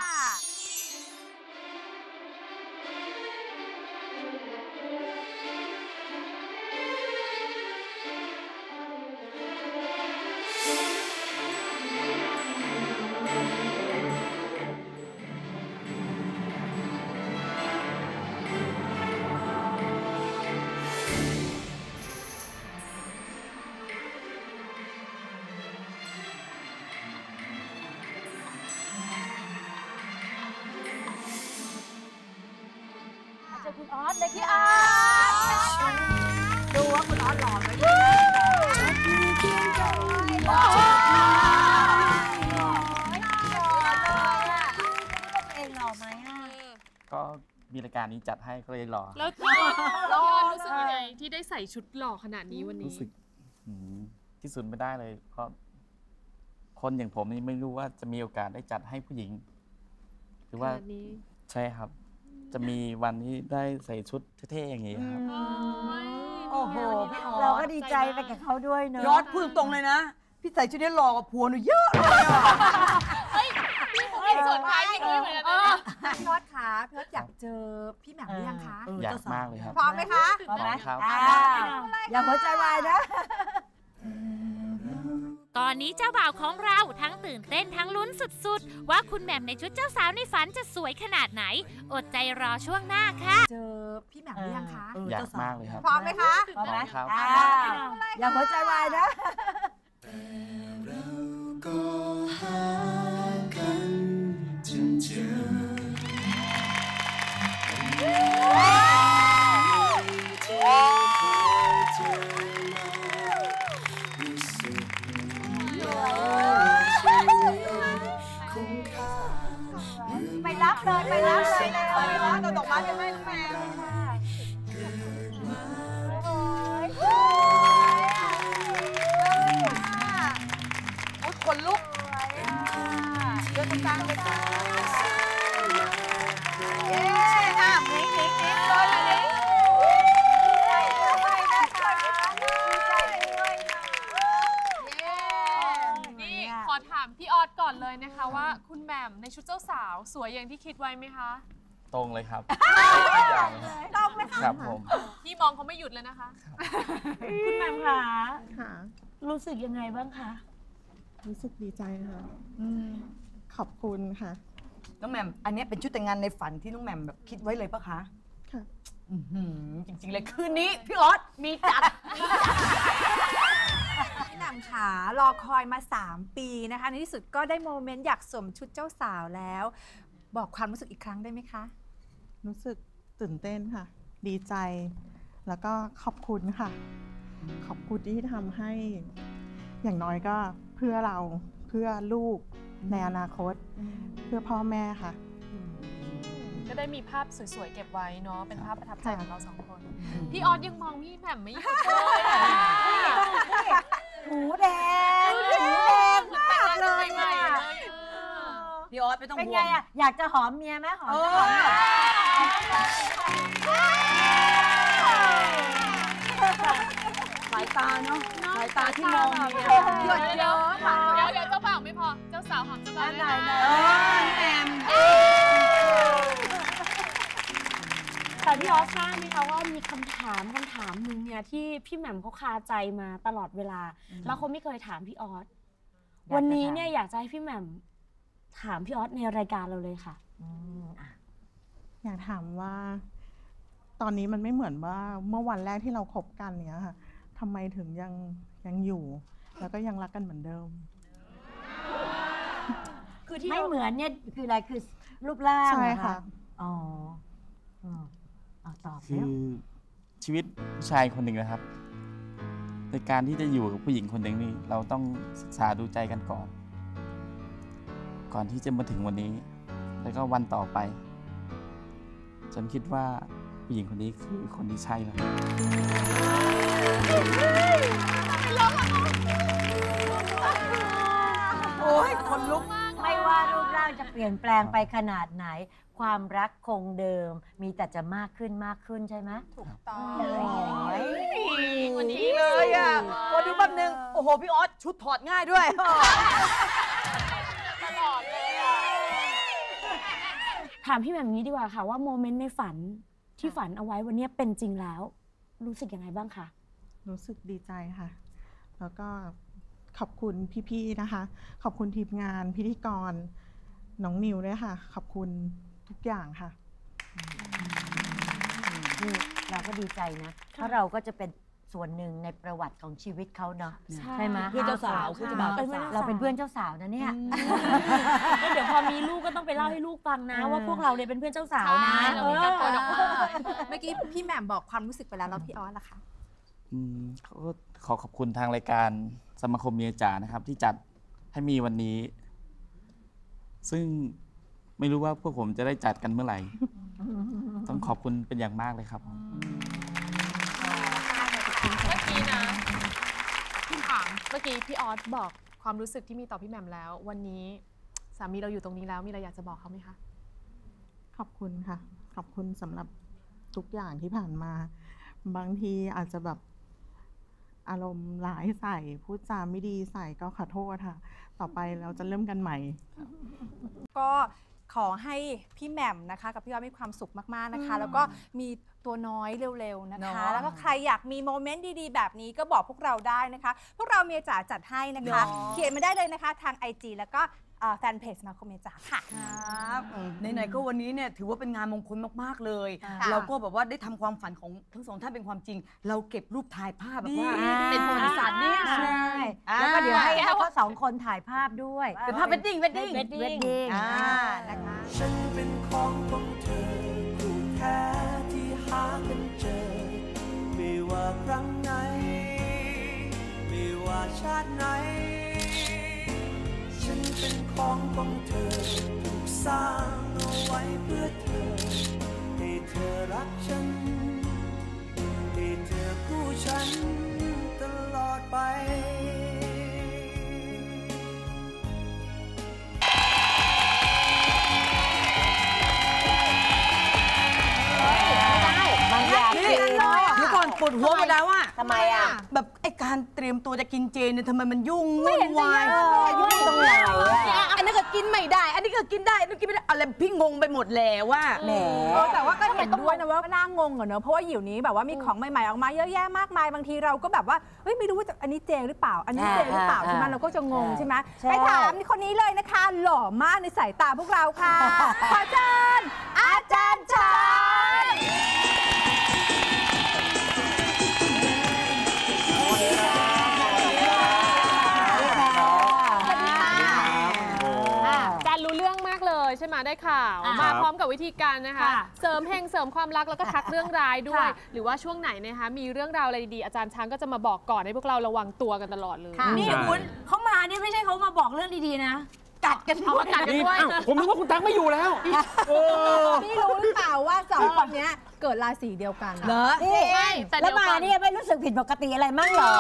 คุณออสเลยพี่ออสดูว่าคุณออสหล่อไหมหล่อหล่อเองหล่อไหมอ่ะก็มีรายการนี้จัดให้ก็เลยหล่อแล้วพี่ออสแล้วพี่ออสรู้สึกยังไงที่ได้ใส่ชุดหล่อขนาดนี้วันนี้รู้สึกที่สุดไม่ได้เลยเพราะคนอย่างผมนี่ไม่รู้ว่าจะมีโอกาสได้จัดให้ผู้หญิงหรือว่าใช่ครับจะมีวันที่ได้ใส่ชุดเท่ๆอย่างนี้ครับโอ้โหพี่ออสเราก็ดีใจไปกับเขาด้วยเนอะยอดพูดตรงเลยนะพี่ใส่ชุดนี้หล่อกว่าผัวหนูเยอะเลยอ่ะเฮ้ยพี่ส่วนท้ายพี่นุ้ยเหมือนกันนะพี่ออสคะพี่ออสอยากเจอพี่แหม่มหรือยังคะอยากมากเลยครับพร้อมไหมคะพร้อมครับอย่าหัวใจวายนะตอนนี้เจ้าบ่าวของเราทั้งตื่นเต้นทั้งลุ้นสุดๆว่าคุณแหม่มในชุดเจ้าสาวในฝันจะสวยขนาดไหนอดใจรอช่วงหน้าค่ะเจอพี่แหม่มหรือยังคะอยากมากเลยครับพร้อมไหมคะพร้อมไหมครับอย่าหัวใจวายนะเราก็หากันจนเจอไปรับเลยไปรับเลยเลยไปรับตัวดอกไม้เป็นแม่แม่คนลุกเดินตรงกลางเลยค่ะเย้ค่ะหนิงหนิงหนิงเลยหนิงดีใจด้วยนะคะดีใจด้วยนะเย้นี่ขอถามพี่ออสก่อนเลยนะคะว่าคุณแหม่มในชุดเจ้าสาวสวยอย่างที่คิดไว้ไหมคะตรงเลยครับตรงเลยค่ะครับผมพี่มองเขาไม่หยุดเลยนะคะคุณแหม่มคะค่ะรู้สึกยังไงบ้างคะรู้สึกดีใจค่ะขอบคุณค่ะน้องแหม่มอันนี้เป็นชุดแต่งงานในฝันที่น้องแหม่มแบบคิดไว้เลยปะคะค่ะอื้อหือจริงๆเลยคืนนี้พี่ออสมีจัดพี่แหม่มขารอคอยมาสามปีนะคะในที่สุดก็ได้โมเมนต์อยากสวมชุดเจ้าสาวแล้ว บอกความรู้สึกอีกครั้งได้ไหมคะรู้สึกตื่นเต้นค่ะ ดีใจ แล้วก็ขอบคุณค่ะ ขอบคุณที่ทำให้อย่างน้อยก็เพื่อเราเพื่อลูกในอนาคต เพื่อพ่อแม่ค่ะก็ได้มีภาพสวยๆเก็บไว้เนาะเป็นภาพประทับใจของเราสองคน พี่ออสยังมองพี่แหม่มไม่หยุดเลยอะหูแดงหูแดงมากเลยใหม่อะๆเลยอะพี่ออสไม่ต้องเป็นห่ไงวงอะอยากจะหอมเมียไหมหอมจะหอมสายตาเนาะสายตาที่มองเมียหยดเยอะค่ะเดี๋ยวเดี๋ยวเจ้าบ่าวไม่พอเจ้าสาวหอมเจ้าบ่าวไหนด้วยไหนนะแหม่มแต่พี่ออสทราบไหมคะว่ามีคำถามคำถามหนึ่งเนี่ยที่พี่แหม่มเขาคาใจมาตลอดเวลา แล้วเขาไม่เคยถามพี่ออสวันนี้เนี่ยอยากจะให้พี่แหม่มถามพี่ออสในรายการเราเลยค่ะอยากถามว่า ตอนนี้มันไม่เหมือนว่าเมื่อวันแรกที่เราคบกันเนี้ยค่ะทำไมถึงยังยังอยู่ แล้วก็ยังรักกันเหมือนเดิมคือที่ไม่เราเหมือนเนี่ยคืออะไรคือรูปร่างใช่เหรอค่ะอ๋ออ๋อเอาตอบคืแล้วอชีวิตผู้ชายคนหนึ่งนะครับ ในการที่จะอยู่กับผู้หญิงคนหนึ่งนี่เราต้องศึกษาดูใจกันก่อน ก่อนที่จะมาถึงวันนี้ แล้วก็วันต่อไป ฉันคิดว่าผู้หญิงคนนี้คือคนที่ใช่แล้วโอ้ยคนลุกไม่ว่ารูปร่างจะเปลี่ยนแปลงไปขนาดไหน ความรักคงเดิม มีแต่จะมากขึ้นมากขึ้นใช่ไหมถูกต้องโอ้ยวันนี้เลยอ่ะพอดูแป๊บนึงโอ้โหพี่ออสชุดถอดง่ายด้วยตลอดเลยอะถามพี่แหม่มนี้ดีกว่าค่ะว่าโมเมนต์ในฝันที่ฝันเอาไว้วันนี้เป็นจริงแล้ว รู้สึกยังไงบ้างคะรู้สึกดีใจค่ะ แล้วก็ขอบคุณพี่ๆนะคะ ขอบคุณทีมงานพิธีกรน้องนิวด้วยค่ะ ขอบคุณทุกอย่างค่ะนี่เราก็ดีใจนะ เพราะเราก็จะเป็นส่วนหนึ่งในประวัติของชีวิตเขาเนาะใช่ไหมเพื่อนเจ้าสาวเพื่อนเจ้าบ่าวเป็นเพื่อนเจ้าสาวเราเป็นเพื่อนเจ้าสาวนะเนี่ยแล้วเดี๋ยวพอมีลูกก็ต้องไปเล่าให้ลูกฟังนะเออว่าพวกเราเนี่ยเป็นเพื่อนเจ้าสาวนะใช่เรามีการโปรยดอกไม้เมื่อกี้พี่แหม่มบอกความรู้สึกไปแล้วแล้วพี่ออสล่ะคะอืมเขาก็ขอขอบคุณทางรายการสมาคมเมียจ๋านะครับ ที่จัดให้มีวันนี้ ซึ่งไม่รู้ว่าพวกผมจะได้จัดกันเมื่อไหร่ ต้องขอบคุณเป็นอย่างมากเลยครับเมื่อกี้นะพี่ถามเมื่อกี้พี่ออสบอกความรู้สึกที่มีต่อพี่แหม่มแล้ว วันนี้สามีเราอยู่ตรงนี้แล้วมีอะไรอยากจะบอกเขาไหมคะขอบคุณค่ะ ขอบคุณสำหรับทุกอย่างที่ผ่านมา บางทีอาจจะแบบอารมณ์ร้ายใส่พูดจาไม่ดีใส่ก็ขอโทษค่ะ ต่อไปเราจะเริ่มกันใหม่ก็ขอให้พี่แหม่มนะคะ กับพี่ออสมีความสุขมากๆนะคะ แล้วก็มีตัวน้อยเร็วๆนะคะเนาะแล้วก็ใครอยากมีโมเมนต์ดีๆ แบบนี้ก็บอกพวกเราได้นะคะ พวกเราเมียจ๋าจัดให้นะคะ เขียนมาได้เลยนะคะทาง ไอ จี แล้วก็แฟนเพจสมาคมเมียจ๋าค่ะครับไหนๆก็วันนี้เนี่ยถือว่าเป็นงานมงคลมากๆเลยค่ะเราก็แบบว่าได้ทำความฝันของทั้งสองท่านเป็นความจริง เราเก็บรูปถ่ายภาพแบบว่าอ่าเป็นประวัติศาสตร์นี่ใช่อ่าแล้วก็เดี๋ยวให้ให้เขาสองคนถ่ายภาพด้วยเป็นภาพเวดดิ้งเวดดิ้งเวดดิ้งอ่านะคะฉันเป็นของของเธอคู่แท้ที่หากันเจอ ไม่ว่าครั้งไหน ไม่ว่าชาติไหน ฉันเป็นของของเธอถูกสร้างเอาไว้เพื่อเธอ ให้เธอรักฉัน ให้เธอคู่ฉันตลอดไปบางอย่างนี่เดี๋ยวก่อนปวดหัวมาแล้วว่าทำไมอ่ะแบบไอ้การเตรียมตัวจะกินเจเนี่ยทำไมมันยุ่งวุ่นวายยุ่งตรงไหนอันนี้ก็กินไม่ได้ อันนี้ก็กินได้อันนี้กินไม่ได้อะไรพี่งงไปหมดแล้วว่าแหมแต่ว่าก็เห็นด้วยนะว่าน่างงอะเนอะเพราะว่าอยู่นี้แบบว่ามีของใหม่ๆออกมาเยอะแยะมากมายบางทีเราก็แบบว่าเฮ้ยไม่รู้ว่าอันนี้เจหรือเปล่าอันนี้เจหรือเปล่าใช่ไหมเราก็จะงงใช่ไหมไปถามคนนี้เลยนะคะหล่อมากในสายตาพวกเราค่ะขอเชิญอาจารย์ช้างรู้เรื่องมากเลยใช่ไหมได้ข่าวมาพร้อมกับวิธีการนะคะเสริมเฮงเสริมความรักแล้วก็ทักเรื่องร้ายด้วย หรือว่าช่วงไหนนะคะมีเรื่องราวอะไรดีๆอาจารย์ช้างก็จะมาบอกก่อนให้พวกเราระวังตัวกันตลอดเลยนี่คุณเขามานี่ไม่ใช่เขามาบอกเรื่องดีๆนะกัดกันด้วยกัดกันด้วยผมนึกว่าคุณตั๊กไม่อยู่แล้วพี่รู้หรือเปล่าว่าสองคนนี้เกิดราศีเดียวกันเหรอไม่แต่แล้วมานี่ไม่รู้สึกผิดปกติอะไรมั่งเหรอ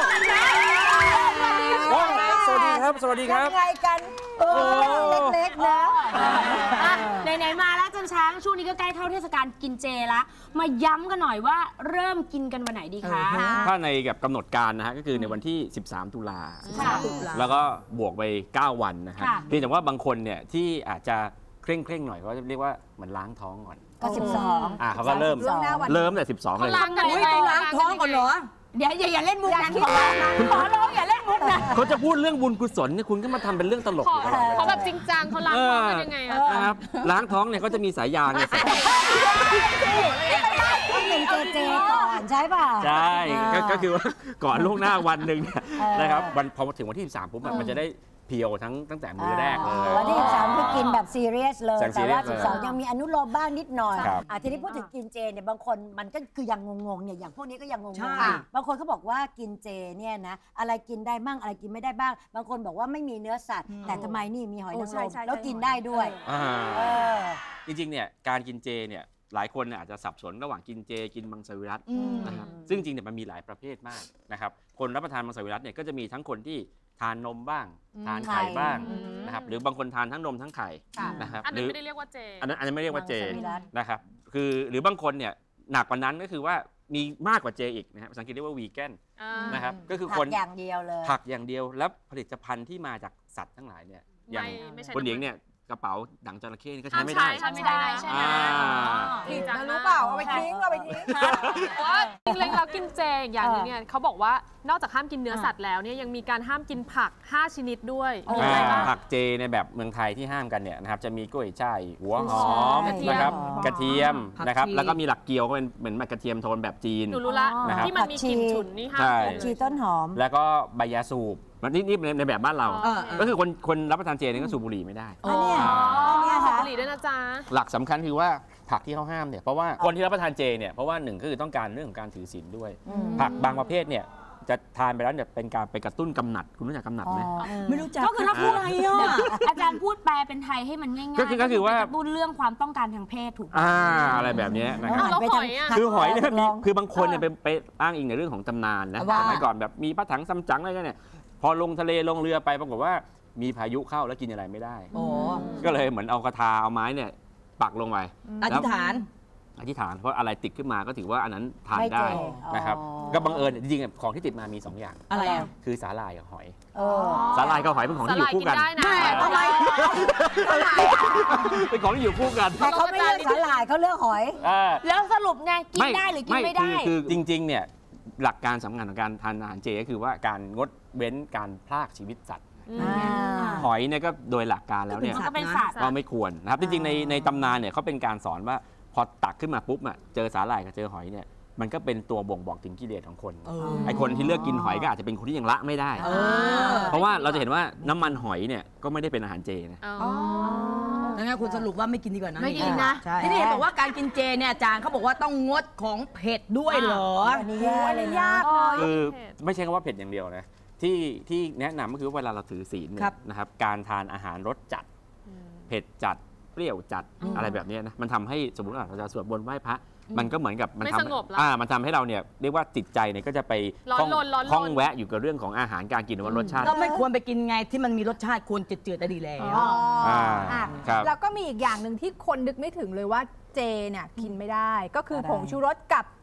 สวัสดีครับสวัสดีครับยังไงกันเออเล็กๆนะไหนๆมาแล้วจันช้างช่วงนี้ก็ใกล้เข้าเทศกาลกินเจละมาย้ำกันหน่อยว่าเริ่มกินกันวันไหนดีคะถ้าในกับกำหนดการนะฮะก็คือในวันที่สิบสามตุลาแล้วก็บวกไปเก้าวันนะครับเพียงแต่ว่าบางคนเนี่ยที่อาจจะเคร่งเคร่งหน่อยก็จะเรียกว่าเหมือนล้างท้องก่อนก็สิบสองอ่าเขาก็เริ่มเริ่มแต่สิบสองเลยล้างกันต้องล้างท้องก่อนเหรอเดี๋ยวอย่าเล่นมุกนั้นขอขอร้องอย่าเล่นมุกนั้นเขาจะพูดเรื่องบุญกุศลเนี่ยคุณก็มาทำเป็นเรื่องตลกเขาแบบจริงจังเขาล้างท้องกันยังไงนะครับล้างท้องเนี่ยก็จะมีสายยางเนี่ยต้องเป็นเจเจก่อนใช่ป่ะใช่ก็คือว่าก่อนล่วงหน้าวันหนึ่งนะครับวันพอถึงวันที่สิบสามปุ๊บมันจะได้เพียวทั้งตั้งแต่มื้อแรกเลยวันที่สิบสามคือกินแบบซีเรียสเลยแต่ว่าสิบสองยังมีอนุโลมบ้างนิดหน่อยอ่ะทีนี้พูดถึงกินเจเนี่ยบางคนมันก็คือยังงงๆเนี่ยอย่างพวกนี้ก็ยังงงๆบางคนเขาบอกว่ากินเจเนี่ยนะอะไรกินได้บ้างอะไรกินไม่ได้บ้างบางคนบอกว่าไม่มีเนื้อสัตว์แต่ทำไมนี่มีหอยนางรมแล้วกินได้ด้วยจริงๆเนี่ยการกินเจเนี่ยหลายคนอาจจะสับสนระหว่างกินเจกินมังสวิรัตินะครับซึ่งจริงเนี่ยมันมีหลายประเภทมากนะครับคนรับประทานมังสวิรัติเนี่ยก็จะมีทั้งคนที่ทานนมบ้างทานไข่บ้างนะครับหรือบางคนทานทั้งนมทั้งไข่นะครับอันนั้นไม่ได้เรียกว่าเจอันนั้นอันนั้นไม่เรียกว่าเจนะครับคือหรือบางคนเนี่ยหนักกว่านั้นก็คือว่ามีมากกว่าเจอีกนะครับภาษาอังกฤษเรียกว่าวีแกนนะครับก็คือคนอย่างเดียวเลยผักอย่างเดียวแล้วผลิตภัณฑ์ที่มาจากสัตว์ทั้งหลายเนี่ยอย่างคนหญิงเนี่ยกระเป๋าดั่งจระเข้ก็ใช้ไม่ได้ใช้ไม่ได้ใช่ไหมจริงจังรู้เปล่าเอาไปทิ้งเอาไปทิ้งว่าจริงๆเรากินเจอย่างนึงเนี่ยเขาบอกว่านอกจากห้ามกินเนื้อสัตว์แล้วเนี่ยยังมีการห้ามกินผักห้าชนิดด้วยผักเจในแบบเมืองไทยที่ห้ามกันเนี่ยนะครับจะมีกล้วยช่ายหัวหอมนะครับกระเทียมนะครับแล้วก็มีหลักเกี๊ยวก็เป็นเหมือนกระเทียมโทนแบบจีนหนูรู้ละที่มันมีกลิ่นฉุนนี่ห้ามผักชีต้นหอมแล้วก็ใบยาสูบนี่นี่ในแบบบ้านเราก็คือคนคนรับประทานเจเนี่ยก็สูบบุหรี่ไม่ได้อันนี้สูบบุหรี่ด้วยนะจ๊ะหลักสำคัญคือว่าผักที่เขาห้ามเนี่ยเพราะว่าคนที่รับประทานเจเนี่ยเพราะว่าหนึ่งก็คือต้องการเรื่องของการถือศีลด้วยผักบางประเภทเนี่ยจะทานไปแล้วเนี่ยเป็นการไปกระตุ้นกำหนัดคุณรู้จักกำหนัดไหมไม่รู้จักก็คือถ้าพูดอะไรอ่ะอาจารย์พูดแปลเป็นไทยให้มันง่ายๆก็คือก็คือว่ากระตุ้นเรื่องความต้องการทางเพศถูกอ่าอะไรแบบนี้นะครับคือหอยเนี่ยมีคือบางคนเนี่ยไปอ้างอิงในเรื่องของตำนานนะสมัยก่อนแบบมีพระถังซัมจั๋งอะไรเนี่ยพอลงทะเลลงเรือไปปรากฏว่ามีพายุเข้าแล้วกินอะไรไม่ได้ก็เลยเหมือนเอากระทาเอาไม้เนี่ยปักลงไปอธิษฐานอธิษฐานเพราะอะไรติดขึ้นมาก็ถือว่าอันนั้นทานได้นะครับก็บังเอิญจริงๆของที่ติดมามีสองอย่างอะไรคือสาหร่ายกับหอยสาหร่ายกับหอยเป็นของที่อยู่คู่กันทำไมเป็นของที่อยู่คู่กันแต่เขาไม่เลือกสาหร่ายเขาเลือกหอยแล้วสรุปไงกินได้หรือกินไม่ได้คือจริงๆเนี่ยหลักการสำคัญของการทานอาหารเจก็คือว่าการงดเว้นการพรากชีวิตสัตว์หอยเนี่ยก็โดยหลักการแล้วเนี่ยก็ไม่ควรนะครับจริงๆในในตำนานเนี่ยเขาเป็นการสอนว่าพอตักขึ้นมาปุ๊บอ่ะเจอสาหร่ายกับเจอหอยเนี่ยมันก็เป็นตัวบ่งบอกถึงกิเลสของคนไอ้คนที่เลือกกินหอยก็อาจจะเป็นคนที่ยังละไม่ได้เพราะว่าเราจะเห็นว่าน้ำมันหอยเนี่ยก็ไม่ได้เป็นอาหารเจนะดังนั้นคุณสรุปว่าไม่กินดีกว่านะไม่กินนะที่นี่บอกว่าการกินเจเนี่ยอาจารย์เขาบอกว่าต้องงดของเผ็ดด้วยเหรออันนี้ยากคือไม่ใช่แค่ว่าเผ็ดอย่างเดียวนะที่ที่แนะนำก็คือเวลาเราถือศีลนะครับการทานอาหารรสจัดเผ็ดจัดเปรี้ยวจัดอะไรแบบนี้นะมันทำให้สมมติว่าเราจะสวดมนต์ไหว้พระมันก็เหมือนกับมันทำอ่ามันทำให้เราเนี่ยเรียกว่าจิตใจเนี่ยก็จะไปคล้องแวะอยู่กับเรื่องของอาหารการกินว่ารสชาติก็ไม่ควรไปกินไงที่มันมีรสชาติควรจืดๆได้ดีแล้วแล้วก็มีอีกอย่างหนึ่งที่คนนึกไม่ถึงเลยว่าเจเนี่ยกินไม่ได้ก็คือผงชูรสกับ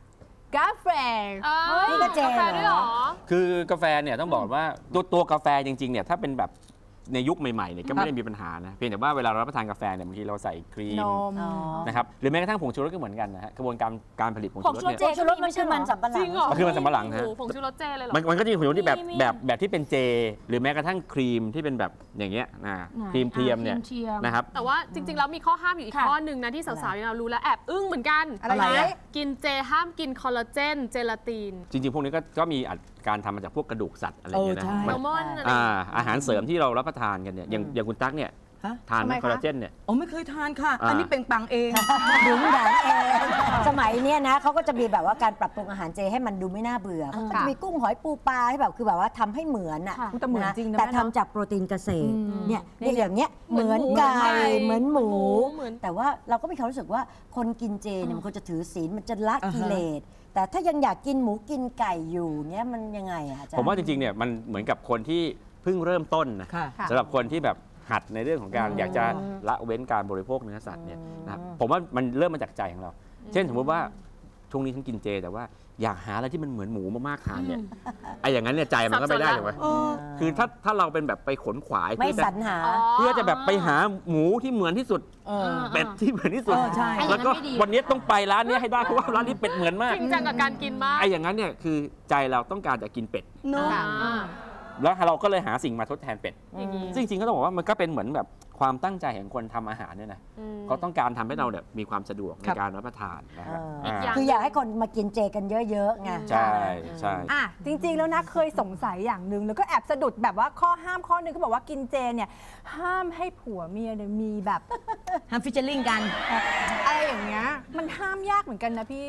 กาแฟนี่ก็เจกาแฟด้วยเหรอคือกาแฟเนี่ยต้องบอกว่าตัวตัวกาแฟจริงๆเนี่ยถ้าเป็นแบบในยุคใหม่ๆเนี่ยก็ไม่ได้มีปัญหานะเพียงแต่ว่าเวลาเรารับประทานกาแฟเนี่ยบางทีเราใส่ครีมนะครับหรือแม้กระทั่งผงชูรสก็เหมือนกันนะฮะกระบวนการการผลิตผงชูรสเนี่ยผงชูรสมันคือมันสำปะหลังมันคือมันสำปะหลังฮะผงชูรสเจเลยเหรอมันมันก็จะมีผงชูรสที่แบบแบบแบบที่เป็นเจหรือแม้กระทั่งครีมที่เป็นแบบอย่างเงี้ยนะครีมเทียมเนี่ยนะครับแต่ว่าจริงๆแล้วมีข้อห้ามอยู่อีกข้อหนึ่งนะที่สาวๆเรารู้แล้วแอบอึ้งเหมือนกันอะไรกินเจห้ามกินคอลลาเจนเจลาตินจริงๆพวกนี้ก็ก็มีการทำมาจากพวกกระดูกสัตว์อะไรอย่างเงี้ยนะอาหารเสริมที่เรารับประทานกันเนี่ยอย่างอย่างคุณตั๊กเนี่ยทานคอลลาเจนเนี่ยอ๋อไม่เคยทานค่ะอันนี้เป็นปังเองดุงดังเองสมัยเนี้ยนะเขาก็จะมีแบบว่าการปรับปรุงอาหารเจให้มันดูไม่น่าเบื่อเขาจะมีกุ้งหอยปูปลาให้แบบคือแบบว่าทำให้เหมือนอ่ะแต่ทำจากโปรตีนเกษตรเนี่ยอย่างเงี้ยเหมือนไก่เหมือนหมูแต่ว่าเราก็มีความรู้สึกว่าคนกินเจเนี่ยมันควรจะถือศีลมันจะละกิเลสแต่ถ้ายังอยากกินหมูกินไก่อยู่เนี่ยมันยังไงอะอาจารย์ผมว่าจริงๆเนี่ยมันเหมือนกับคนที่เพิ่งเริ่มต้นนะสำหรับคนที่แบบหัดในเรื่องของการอยากจะละเว้นการบริโภคเนื้อสัตว์เนี่ยนะครับผมว่ามันเริ่มมาจากใจของเราเช่นสมมติว่าช่วงนี้ฉันกินเจแต่ว่าอยากหาอะไรที่มันเหมือนหมูมากๆทานเนี่ยไอ้อย่างนั้นเนี่ยใจมันก็ไม่ได้ถูกไหมคือถ้าถ้าเราเป็นแบบไปขนขวายไม่สรรหาเพื่อจะแบบไปหาหมูที่เหมือนที่สุดเป็ดที่เหมือนที่สุดแล้วก็วันนี้ต้องไปร้านนี้ให้ได้เพราะว่าร้านนี้เป็ดเหมือนมากจริงจังกับการกินมากไอ้อย่างนั้นเนี่ยคือใจเราต้องการจะกินเป็ดแล้วเราก็เลยหาสิ่งมาทดแทนเป็ดจริงๆก็ต้องบอกว่ามันก็เป็นเหมือนแบบความตั้งใจของคนทำอาหารเนี่ยนะเขาต้องการทำให้เราเนี่ยมีความสะดวกในการรับประทานนะครับคืออยากให้คนมากินเจกันเยอะๆไงใช่ใช่อ่ะจริงๆแล้วนะเคยสงสัยอย่างหนึ่งแล้วก็แอบสะดุดแบบว่าข้อห้ามข้อหนึ่งเขาบอกว่ากินเจเนี่ยห้ามให้ผัวเมียเนี่ยมีแบบห้ามฟิชเชอร์ลิงกันอะไรอย่างเงี้ยมันห้ามยากเหมือนกันนะพี่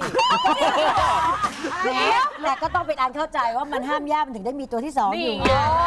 แต่ก็ต้องเป็นอันเข้าใจว่ามันห้ามยากมันถึงได้มีตัวที่สองอยู่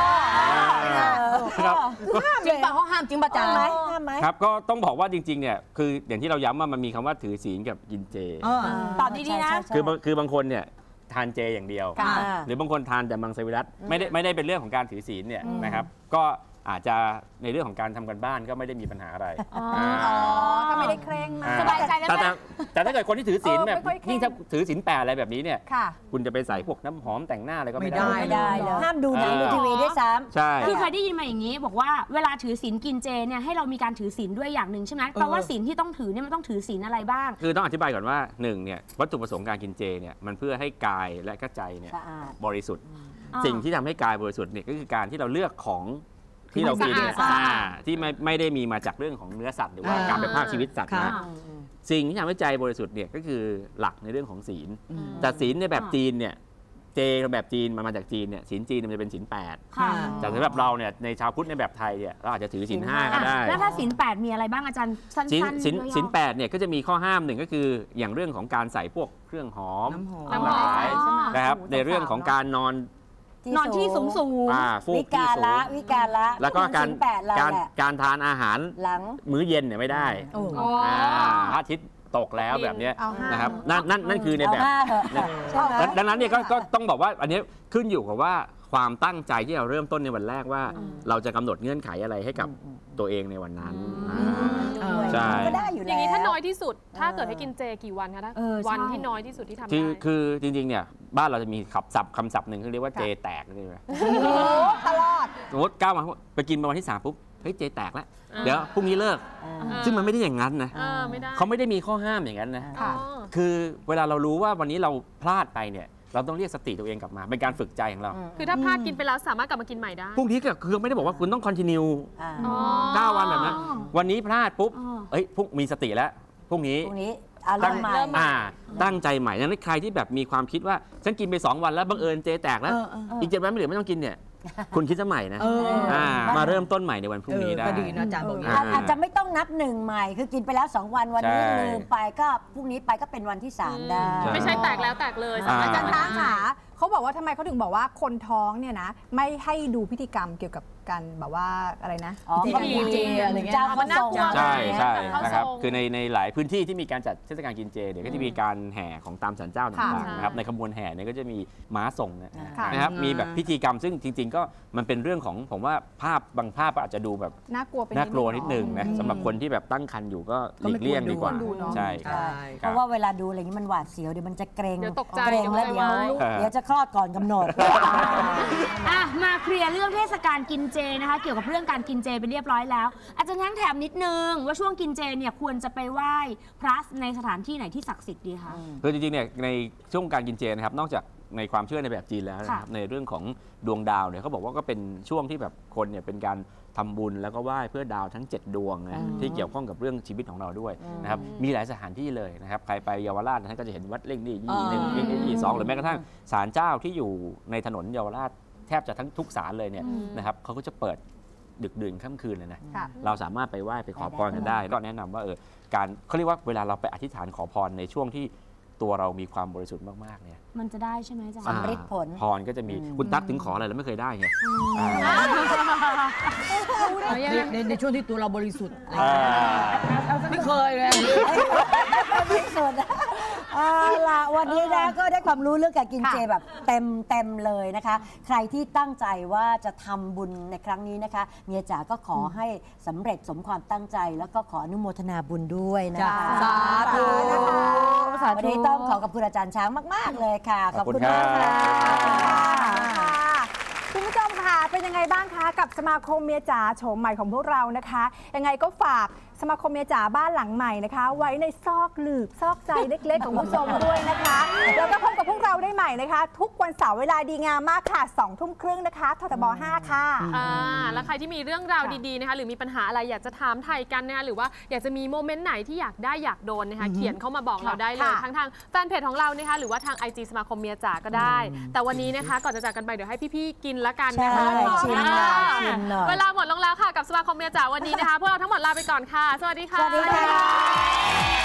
จริงป่ะเขาห้ามจริงป่ะจ๊ะไหมห้ามไหมครับก็ต้องบอกว่าจริงๆเนี่ยคืออย่างที่เราย้ำว่ามันมีคำว่าถือศีลกับกินเจตอบดีๆนะคือคือบางคนเนี่ยทานเจอย่างเดียวหรือบางคนทานแต่มังสวิรัติไม่ได้ไม่ได้เป็นเรื่องของการถือศีลเนี่ยนะครับก็อาจจะในเรื่องของการทำกันบ้านก็ไม่ได้มีปัญหาอะไรก็ไม่ได้เคร่งมากสบายใจแล้วแต่แต่ถ้าเกิดคนที่ถือศีลแบบยิ่งถ้าถือศีลแปดอะไรแบบนี้เนี่ยคุณจะไปใส่พวกน้ำหอมแต่งหน้าอะไรก็ไม่ได้ไม่ได้เลยห้ามดูหนังดูทีวีด้วยซ้ำใช่คือเคยได้ยินมาอย่างนี้บอกว่าเวลาถือศีลกินเจเนี่ยให้เรามีการถือศีลด้วยอย่างหนึ่งใช่ไหมแปลว่าศีลที่ต้องถือเนี่ยมันต้องถือศีลอะไรบ้างคือต้องอธิบายก่อนว่าหนึ่งเนี่ยวัตถุประสงค์การกินเจเนี่ยมันเพื่อให้กายและก็ใจเนี่ยบริสุทธิ์สิ่งที่ทำให้กายบริสุทธิ์เนี่ยก็คือการที่เราเลือกของที่เรากินเนี่ยที่ไม่ไม่ได้มีมาจากเรื่องของเนื้อสัตว์หรือว่าการไปพากชีวิตสัตว์นะสิ่งที่ทำให้ใจบริสุทธิ์เนี่ยก็คือหลักในเรื่องของศีลแต่ศีลในแบบจีนเนี่ยเจแบบจีนมามาจากจีนเนี่ยศีลจีนมันจะเป็นศีลแปดแต่สำหรับเราเนี่ยในชาวพุทธในแบบไทยเนี่ยเราอาจจะถือศีลห้าก็ได้แล้วถ้าศีลแปดมีอะไรบ้างอาจารย์สั้นๆศีลศีลแปดเนี่ยก็จะมีข้อห้ามหนึ่งก็คืออย่างเรื่องของการใส่พวกเครื่องหอมน้ำหอมนะครับในเรื่องของการนอนนอนที่สูงสูงวิกาละวิกาละแล้วก็การการการทานอาหารหลังมื้อเย็นเนี่ยไม่ได้พระอาทิตย์ตกแล้วแบบนี้นะครับนั่นนั่นนั่นคือในแบบดังนั้นเนี่ยก็ต้องบอกว่าอันนี้ขึ้นอยู่กับว่าความตั้งใจที่เราเริ่มต้นในวันแรกว่าเราจะกำหนดเงื่อนไขอะไรให้กับตัวเองในวันนั้นใช่อย่างนี้ถ้าน้อยที่สุดถ้าเกิดให้กินเจกี่วันคะถ้าวันที่น้อยที่สุดที่ทำได้คือคือจริงๆเนี่ยบ้านเราจะมีคำศัพท์คำศัพท์หนึ่งที่เรียกว่าเจแตกเลยตลอดสมมติก้าวมาไปกินมาวันที่สามปุ๊บเฮ้ยเจแตกแล้วเดี๋ยวพรุ่งนี้เลิกซึ่งมันไม่ได้อย่างนั้นนะเขาไม่ได้มีข้อห้ามอย่างนั้นนะคือเวลาเรารู้ว่าวันนี้เราพลาดไปเนี่ยเราต้องเรียกสติตัวเองกลับมาเป็นการฝึกใจของเราคือถ้าพลาดกินไปแล้วสามารถกลับมากินใหม่ได้พรุ่งนี้ก็คือไม่ได้บอกว่าคุณต้องคอนติเนียเก้าวันแบบนั้นวันนี้พลาดปุ๊บเอ้ยพรุ่งมีสติแล้วพรุ่งนี้ตั้งใหม่ตั้งใจใหม่ดังนั้นใครที่แบบมีความคิดว่าฉันกินไปสองวันแล้วบังเอิญเจแตกแล้วอีกเจ็ดวันไม่เหลือไม่ต้องกินเนี่ยคุณคิดซะใหม่นะมาเริ่มต้นใหม่ในวันพรุ่งนี้ได้อาจจะไม่ต้องนับหนึ่งใหม่คือกินไปแล้วสองวันวันนี้ลืมไปก็พรุ่งนี้ไปก็เป็นวันที่สามได้ไม่ใช่แตกแล้วแตกเลยอาจารย์ช้างค่ะเขาบอกว่าทำไมเขาถึงบอกว่าคนท้องเนี่ยนะไม่ให้ดูพิธีกรรมเกี่ยวกับการแบบว่าอะไรนะอ๋อพิธีกินเจอะไรเงี้ยเจ้าเขาส่งใช่ใช่นะครับคือในในหลายพื้นที่ที่มีการจัดเทศกาลกินเจเดี๋ยวก็จะมีการแห่ของตามศาลเจ้าต่างๆนะครับในขบวนแห่เนี่ยก็จะมีม้าส่งนะครับมีแบบพิธีกรรมซึ่งจริงๆก็มันเป็นเรื่องของผมว่าภาพบางภาพอาจจะดูแบบน่ากลัวไปน่ากลัวนิดนึงนะสำหรับคนที่แบบตั้งครรภ์อยู่ก็หลีกเลี่ยงดีกว่าใช่ครับเพราะว่าเวลาดูอะไรนี้มันหวาดเสียวเดี๋ยวมันจะเกรงเดี๋ยวตกใจเกรงแล้วเดี๋ยวเดี๋ยวจะคลอดก่อนกำหนดอ่ะมาเคลียร์เรื่องเทศกาลกินเจนะคะเกี่ยวกับเรื่องการกินเจไปเรียบร้อยแล้วอาจารย์ทั้งแถมนิดนึงว่าช่วงกินเจเนี่ยควรจะไปไหว้พระในสถานที่ไหนที่ศักดิ์สิทธิ์ดีคะคือจริงๆเนี่ยในช่วงการกินเจนะครับนอกจากในความเชื่อในแบบจีนแล้วนะครับในเรื่องของดวงดาวเนี่ยเขาบอกว่าก็เป็นช่วงที่แบบคนเนี่ยเป็นการทำบุญแล้วก็ไหว้เพื่อดาวทั้งเจ็ดดวงนะที่เกี่ยวข้องกับเรื่องชีวิตของเราด้วยนะครับมีหลายสถานที่เลยนะครับใครไปเยาวราชท่านก็จะเห็นวัดเล่งนี่ยี่หนึ่งยี่ยี่สองหรือแม้กระทั่งศาลเจ้าที่อยู่ในถนนเยาวราชแทบจะทั้งทุกศาลเลยเนี่ยนะครับเขาก็จะเปิดดึกดื่นค่ำคืนเลยนะเราสามารถไปไหว้ไปขอพรกันได้ก็แนะนำว่าเออการเขาเรียกว่าเวลาเราไปอธิษฐานขอพรในช่วงที่ตัวเรามีความบริสุทธิ์มากๆเนี่ยมันจะได้ใช่ไหมจ๊ะสำฤทธิ์ผลพรก็จะมีคุณตั๊กถึงขออะไรแล้วไม่เคยได้ไงในในช่วงที่ตัวเราบริสุทธิ์ไม่เคยเลยบริสุทธิ์เอาล่ะวันนี้นะก็ได้ความรู้เรื่องการกินเจแบบเต็มเต็มเลยนะคะ ใครที่ตั้งใจว่าจะทำบุญในครั้งนี้นะคะเมียจ๋าก็ขอให้สำเร็จสมความตั้งใจแล้วก็ขออนุโมทนาบุญด้วยนะคะสาธุวันนี้ต้องขอขอบคุณอาจารย์ช้างมากๆเลยค่ะขอบคุณมากค่ะคุณผู้ชมค่ะเป็นยังไงบ้างคะกับสมาคมเมียจ๋าโฉมใหม่ของพวกเรานะคะยังไงก็ฝากสมาคมเมียจ๋าบ้านหลังใหม่นะคะไว้ในซอกหลืบซอกใจเล็กๆของคุณผู้ชมด้วยนะคะแล้วก็พบกับพวกเราได้ใหม่นะคะทุกวันเสาร์เวลาดีงามมากค่ะสองทุ่มครึ่งนะคะททบห้าค่ะอ่าแล้วใครที่มีเรื่องราวดีๆนะคะหรือมีปัญหาอะไรอยากจะถามไทยกันนะคะหรือว่าอยากจะมีโมเมนต์ไหนที่อยากได้อยากโดนนะคะเขียนเข้ามาบอกเราได้เลยทั้งทางแฟนเพจของเรานะคะหรือว่าทาง ไอ จี สมาคมเมียจ๋าก็ได้แต่วันนี้นะคะก่อนจะจากกันไปเดี๋ยวให้พี่ๆกินละกันนะคะเวลาหมดลงแล้วค่ะกับสมาคมเมียจ๋าวันนี้นะคะพวกเราทั้งหมดลาไปก่อนค่ะสวัสดีค่ะสวัสดีค่ะ